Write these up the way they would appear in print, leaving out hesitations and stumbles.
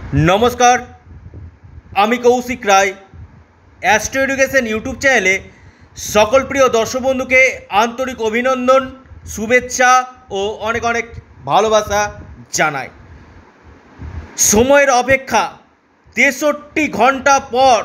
नमस्कार आमी Kaushik Roy Astro Education YouTube चैनेले सकल प्रिय दर्शक बंधु के आंतरिक अभिनंदन शुभेच्छा और अनेक अनेक भालोबासा जानाई। समयेर अपेक्षा 63 घंटा पर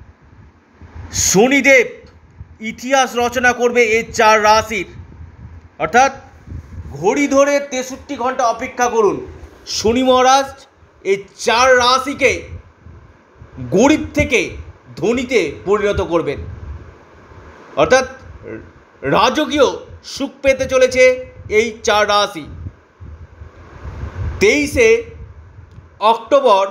शनिदेव इतिहास रचना करबे ए चार राशिर अर्थात घड़ी धरे 63 घंटा अपेक्षा करुन। शनि महाराज এই চার রাশিকে গরিব থেকে ধনীতে পরিণত করবেন, অর্থাৎ রাজকীয় সুখ পেতে চলেছে এই চার রাশি। 23শে অক্টোবর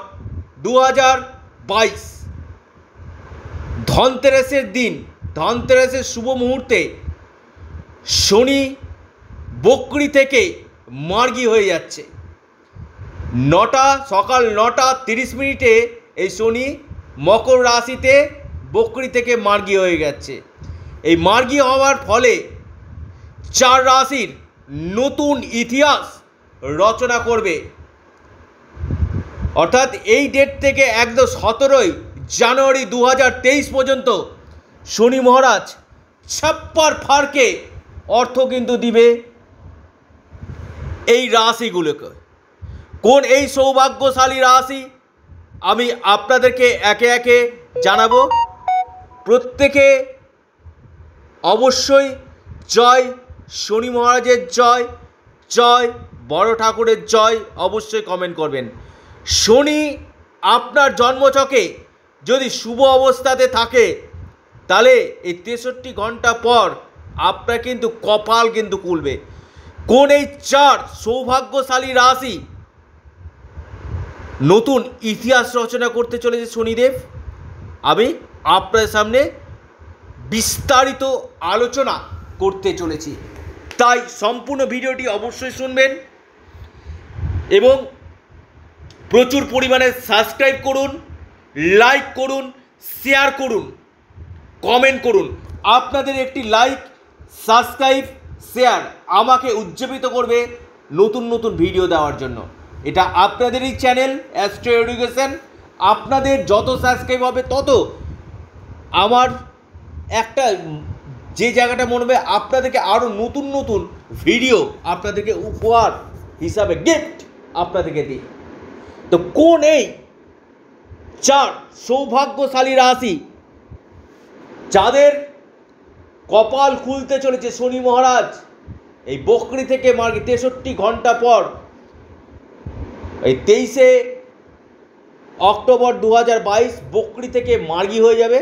2022 ধনতেরাসের দিন, ধনতেরাসের শুভ মুহূর্তে শনি বকরি থেকে মার্গী হয়ে যাচ্ছে। সকাল 9:30 এই শনি মকর রাশিতে বকরি থেকে মার্গী হয়ে গেছে। এই মার্গী হওয়ার ফলে চার রাশির নতুন ইতিহাস রচনা করবে, অর্থাৎ এই ডেট থেকে একদম 17 জানুয়ারি 2023 পর্যন্ত শনি মহারাজ ছাপ্পার ফারকে অর্থ কিন্তু দিবে এই রাশিগুলোকে। কোন এই সৌভাগ্যশালী রাশি আমি আপনাদেরকে একে একে জানাবো। প্রত্যেকে অবশ্যই জয় শনি মহারাজের জয়, জয় বড় ঠাকুরের জয় অবশ্যই কমেন্ট করবেন। শনি আপনার জন্মছকে যদি শুভ অবস্থাতে থাকে তাহলে এই 63 ঘন্টা পর আপনার কিন্তু কপাল কিন্তু খুলবে। কোন এই চার সৌভাগ্যশালী রাশি নতুন ইতিহাস রচনা করতে চলেছে শনিদেব, আমি আপনাদের সামনে বিস্তারিত আলোচনা করতে চলেছি, তাই সম্পূর্ণ ভিডিওটি অবশ্যই শুনবেন এবং প্রচুর পরিমাণে সাবস্ক্রাইব করুন, লাইক করুন, শেয়ার করুন, কমেন্ট করুন। আপনাদের একটি লাইক, সাবস্ক্রাইব, শেয়ার আমাকে উজ্জীবিত করবে নতুন নতুন ভিডিও দেওয়ার জন্য। এটা আপনাদেরই চ্যানেল অ্যাস্ট্রো এডুকেশন। আপনাদের যত সাবস্ক্রাইব হবে তত আমার একটা যে জায়গাটা মনে হবে আপনাদেরকে আরও নতুন নতুন ভিডিও আপনাদেরকে উপহার হিসাবে গিফট আপনাদেরকে দিই। তো কোন এই চার সৌভাগ্যশালী রাশি যাদের কপাল খুলতে চলেছে শনি মহারাজ এই বকরি থেকে মার্গী 63 ঘন্টা পর এই 23শে অক্টোবর 2022 বকরি থেকে মার্গী হয়ে যাবে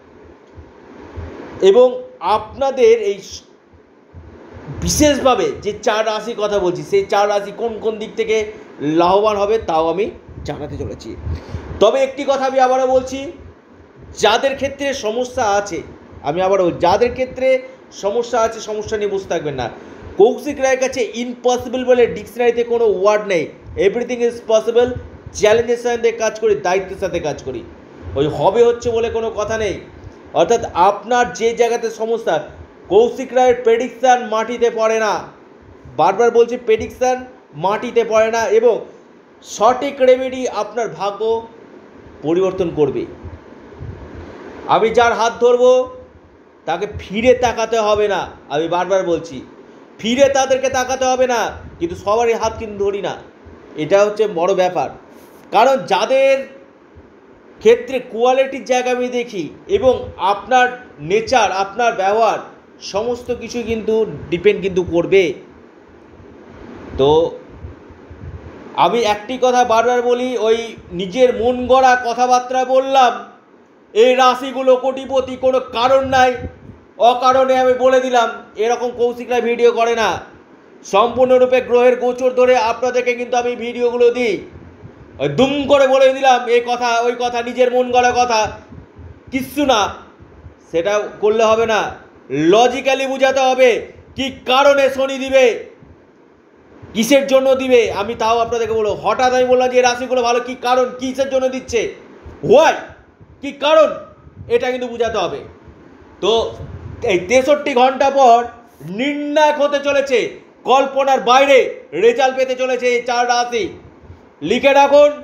এবং আপনাদের এই বিশেষভাবে যে চার রাশির কথা বলছি সেই চার রাশি কোন কোন দিক থেকে লাভবান হবে তাও আমি জানাতে চলেছি। তবে একটি কথা আমি আবারও বলছি, যাদের ক্ষেত্রে সমস্যা আছে, আমি আবারও যাদের ক্ষেত্রে সমস্যা আছে সমস্যা নিয়ে বসে থাকবেন না। কৌশিক রায়ের কাছে ইম্পসিবল বলে ডিকশনারিতে কোনো ওয়ার্ড নেই। Everything is possible. চ্যালেঞ্জের সাথে কাজ করি, দায়িত্বের সাথে কাজ করি, ওই হবে হচ্ছে বলে কোনো কথা নেই। অর্থাৎ আপনার যে জায়গাতে সমস্যা, কৌশিক রায়ের প্রেডিকশান মাটিতে পড়ে না, বারবার বলছি প্রেডিকশান মাটিতে পড়ে না এবং সঠিক রেমেডি আপনার ভাগ্য পরিবর্তন করবে। আমি যার হাত ধরবো তাকে ফিরে তাকাতে হবে না, আমি বারবার বলছি ফিরে তাদেরকে তাকাতে হবে না, কিন্তু সবারই হাত কিন্তু ধরি না, এটা হচ্ছে বড় ব্যাপার। কারণ যাদের ক্ষেত্রে কোয়ালিটির জায়গা আমি দেখি এবং আপনার নেচার, আপনার ব্যবহার সমস্ত কিছু কিন্তু ডিপেন্ড কিন্তু করবে। তো আমি একটি কথা বারবার বলি, ওই নিজের মন গড়া কথাবার্তা বললাম এই রাশিগুলো কোটিপতি কোনো কারণ নাই, অকারণে আমি বলে দিলাম, এরকম কৌশিক রায় ভিডিও করে না। সম্পূর্ণরূপে গ্রহের গোচর ধরে আপনাদেরকে কিন্তু আমি ভিডিওগুলো দিই। ওই দুম করে বলে দিলাম এই কথা ওই কথা, নিজের মন গড়া কথা কিচ্ছু না, সেটা করলে হবে না। লজিক্যালি বোঝাতে হবে কি কারণে শনি দিবে, কিসের জন্য দিবে, আমি তাও আপনাদেরকে বলবো। হঠাৎ আমি বললাম যে রাশিগুলো ভালো, কি কারণ, কিসের জন্য দিচ্ছে, হোয়াই, কি কারণ, এটা কিন্তু বোঝাতে হবে। তো এই 63 ঘন্টা পর নির্ণায়ক হতে চলেছে, কল্পনার বাইরে রেজাল্ট পেতে চলেছে এই চার রাশি। লিখে রাখুন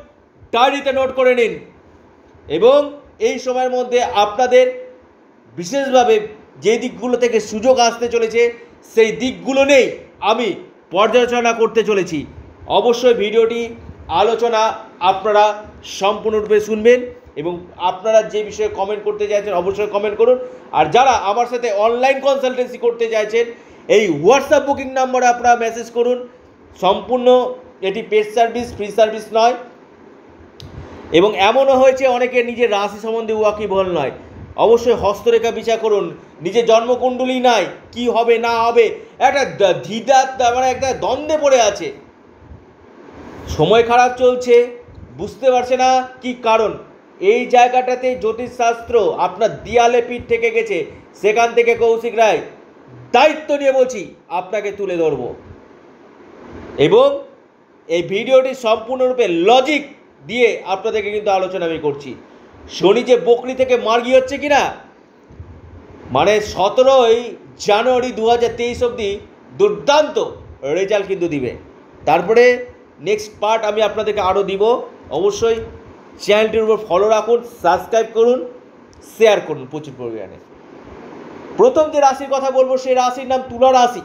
ডায়েরিতে নোট করে নিন। এবং এই সময়ের মধ্যে আপনাদের বিশেষভাবে যে দিকগুলো থেকে সুযোগ আসতে চলেছে সেই দিকগুলো নেই আমি পর্যালোচনা করতে চলেছি। অবশ্যই ভিডিওটি আলোচনা আপনারা সম্পূর্ণরূপে শুনবেন এবং আপনারা যে বিষয়ে কমেন্ট করতে চাইছেন অবশ্যই কমেন্ট করুন। আর যারা আমার সাথে অনলাইন কনসালটেন্সি করতে চাইছেন এই হোয়াটসঅ্যাপ বুকিং নাম্বারে আপনারা মেসেজ করুন। সম্পূর্ণ এটি পেড সার্ভিস, ফ্রি সার্ভিস নয়। এবং এমনও হয়েছে অনেকে নিজের রাশি সম্বন্ধে ওয়াকিবহাল নয়। অবশ্যই হস্তরেখা বিচার করুন, নিজের জন্মকুণ্ডলী নাই, কি হবে না হবে একটা মানে একটা দ্বন্দ্বে পড়ে আছে, সময় খারাপ চলছে, বুঝতে পারছে না কি কারণ। এই জায়গাটাতে জ্যোতিষশাস্ত্র আপনার দেয়ালে পিঠ থেকে গেছে, সেখান থেকে কৌশিক রায় দায়িত্ব নিয়ে বলছি আপনাকে তুলে ধরব। এবং এই ভিডিওটি সম্পূর্ণরূপে লজিক দিয়ে আপনাদেরকে কিন্তু আলোচনা আমি করছি। শনি যে বকরি থেকে মার্গি হচ্ছে কিনা, মানে 17ই জানুয়ারি 2023 অবধি দুর্দান্ত রেজাল্ট কিন্তু দিবে। তারপরে নেক্সট পার্ট আমি আপনাদেরকে আরও দিব। অবশ্যই চ্যানেলটির উপর ফলো রাখুন, সাবস্ক্রাইব করুন, শেয়ার করুন প্রচুর পরিমাণে। প্রথম যে রাশির কথা বলবো সেই রাশির নাম তুলা রাশি।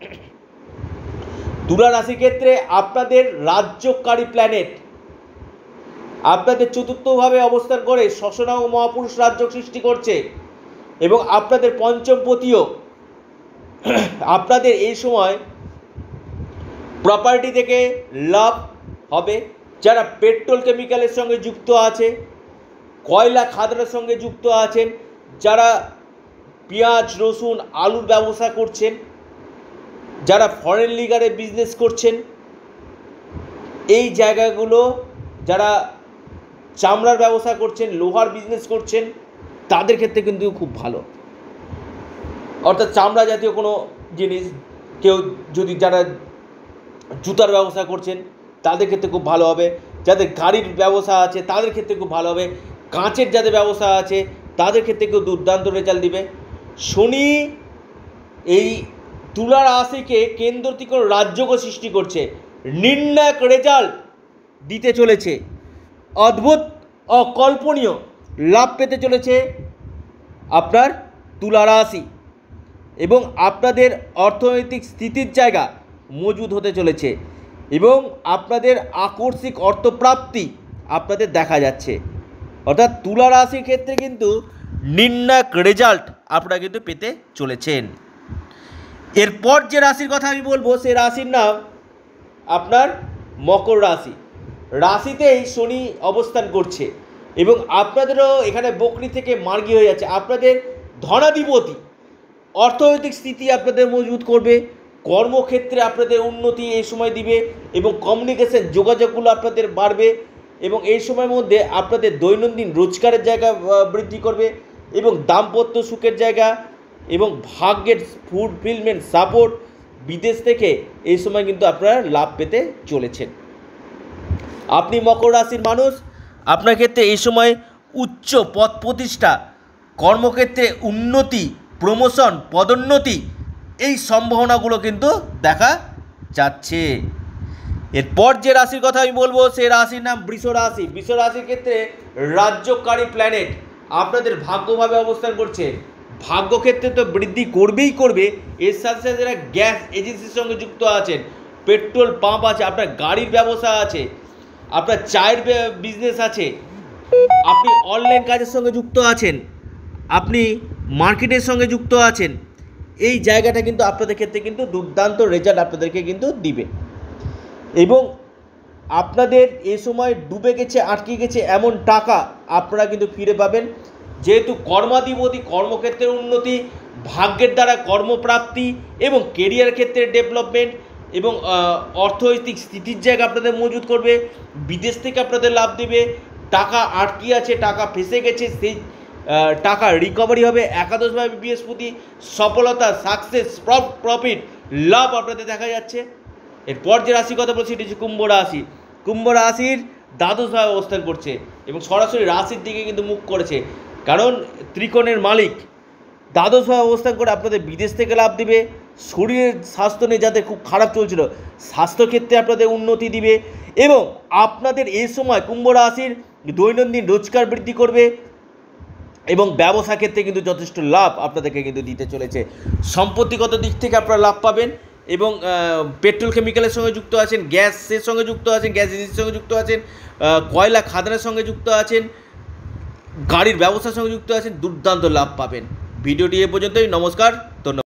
তুলা রাশির ক্ষেত্রে আপনাদের রাজ্যকারী প্ল্যানেট আপনাদের চতুর্থভাবে অবস্থান করে ষষ্ঠনাম মহাপুরুষ রাজ্য সৃষ্টি করছে এবং আপনাদের পঞ্চমপতিও আপনাদের এই সময় প্রপার্টি থেকে লাভ হবে। যারা পেট্রোল কেমিক্যালের সঙ্গে যুক্ত আছে, কয়লা খাদানের সঙ্গে যুক্ত আছেন, যারা পেঁয়াজ রসুন আলুর ব্যবসা করছেন, যারা ফরেন লিগারে বিজনেস করছেন, এই জায়গাগুলো, যারা চামড়ার ব্যবসা করছেন, লোহার বিজনেস করছেন, তাদের ক্ষেত্রে কিন্তু খুব ভালো। অর্থাৎ চামড়া জাতীয় কোনো জিনিস, কেউ যদি যারা জুতার ব্যবসা করছেন তাদের ক্ষেত্রে খুব ভালো হবে। যাদের গাড়ির ব্যবসা আছে তাদের ক্ষেত্রে খুব ভালো হবে। কাঁচের যাদের ব্যবসা আছে তাদের ক্ষেত্রে কেউ দুর্দান্ত রেজাল্ট দিবে। শনি এই তুলা রাশিকে কেন্দ্র থেকে রাজযোগও সৃষ্টি করছে, নির্ণায়ক রেজাল্ট দিতে চলেছে, অদ্ভুত অকল্পনীয় লাভ পেতে চলেছে আপনার তুলা রাশি এবং আপনাদের অর্থনৈতিক স্থিতির জায়গা মজবুত হতে চলেছে এবং আপনাদের আকস্মিক অর্থপ্রাপ্তি আপনাদের দেখা যাচ্ছে। অর্থাৎ তুলা রাশির ক্ষেত্রে কিন্তু নির্ণায়ক রেজাল্ট আপনারা কিন্তু পেতে চলেছেন। এরপর যে রাশির কথা আমি বলবো সেই রাশির নাম আপনার মকর রাশি। রাশিতেই শনি অবস্থান করছে এবং আপনাদেরও এখানে বকরি থেকে মার্গী হয়ে যাচ্ছে। আপনাদের ধনাধিপতি অর্থনৈতিক স্থিতি আপনাদের মজবুত করবে, কর্মক্ষেত্রে আপনাদের উন্নতি এই সময় দিবে এবং কমিউনিকেশন যোগাযোগগুলো আপনাদের বাড়বে এবং এই সময়ের মধ্যে আপনাদের দৈনন্দিন রোজগারের জায়গা বৃদ্ধি করবে এবং দাম্পত্য সুখের জায়গা এবং ভাগ্যের ফুলফিলমেন্ট সাপোর্ট বিদেশ থেকে এই সময় কিন্তু আপনারা লাভ পেতে চলেছেন। আপনি মকর রাশির মানুষ, আপনার ক্ষেত্রে এই সময় উচ্চ পদ প্রতিষ্ঠা, কর্মক্ষেত্রে উন্নতি, প্রমোশন, পদোন্নতি, এই সম্ভাবনাগুলো কিন্তু দেখা যাচ্ছে। এরপর যে রাশির কথা আমি বলবো সেই রাশির নাম বৃষ রাশি। বৃষ রাশির ক্ষেত্রে রাজ্যকারী প্ল্যানেট আপনাদের ভাগ্যভাবে অবস্থান করছে। ভাগ্যক্ষেত্রে তো বৃদ্ধি করবেই করবে, এর সাথে সাথে যারা গ্যাস এজেন্সির সঙ্গে যুক্ত আছেন, পেট্রোল পাম্প আছে, আপনার গাড়ির ব্যবসা আছে, আপনার চায়ের বিজনেস আছে, আপনি অনলাইন কাজের সঙ্গে যুক্ত আছেন, আপনি মার্কেটের সঙ্গে যুক্ত আছেন, এই জায়গাটা কিন্তু আপনাদের ক্ষেত্রে কিন্তু দুর্দান্ত রেজাল্ট আপনাদেরকে কিন্তু দিবে এবং আপনাদের এই সময় ডুবে গেছে, আটকে গেছে এমন টাকা আপনারা কিন্তু ফিরে পাবেন। যেহেতু কর্মাধিপতি, কর্মক্ষেত্রের উন্নতি, ভাগ্যের দ্বারা কর্মপ্রাপ্তি এবং কেরিয়ার ক্ষেত্রে ডেভেলপমেন্ট এবং অর্থনৈতিক স্থিতির জায়গা আপনাদের মজুত করবে, বিদেশ থেকে আপনাদের লাভ দেবে, টাকা আটকে আছে, টাকা ফেসে গেছে, সেই টাকা রিকভারি হবে। একাদশভাবে বৃহস্পতি, সফলতা, সাকসেস, প্রফিট, লাভ আপনাদের দেখা যাচ্ছে। এরপর যে রাশির কথা বলছি এটি হচ্ছে কুম্ভ রাশি। কুম্ভ রাশির দ্বাদশভাবে অবস্থান করছে এবং সরাসরি রাশির দিকে কিন্তু মুখ করেছে, কারণ ত্রিকোণের মালিক দ্বাদশভাবে অবস্থান করে আপনাদের বিদেশ থেকে লাভ দিবে, শরীরের স্বাস্থ্য নিয়ে যাদের খুব খারাপ চলছিল স্বাস্থ্যক্ষেত্রে আপনাদের উন্নতি দিবে, এবং আপনাদের এই সময় কুম্ভ রাশির দৈনন্দিন রোজগার বৃদ্ধি করবে, এবং ব্যবসা ক্ষেত্রে কিন্তু যথেষ্ট লাভ আপনাদেরকে কিন্তু দিতে চলেছে। সম্পত্তিগত দিক থেকে আপনারা লাভ পাবেন, এবং পেট্রোল কেমিক্যালের সঙ্গে যুক্ত আছেন, গ্যাসের সঙ্গে যুক্ত আছেন, গ্যাস এজেন্সির সঙ্গে যুক্ত আছেন, কয়লা খাদানের সঙ্গে যুক্ত আছেন, গাড়ির ব্যবসার সঙ্গে যুক্ত আছেন, দুর্দান্ত লাভ পাবেন। ভিডিওটি এ পর্যন্তই। নমস্কার, ধন্যবাদ।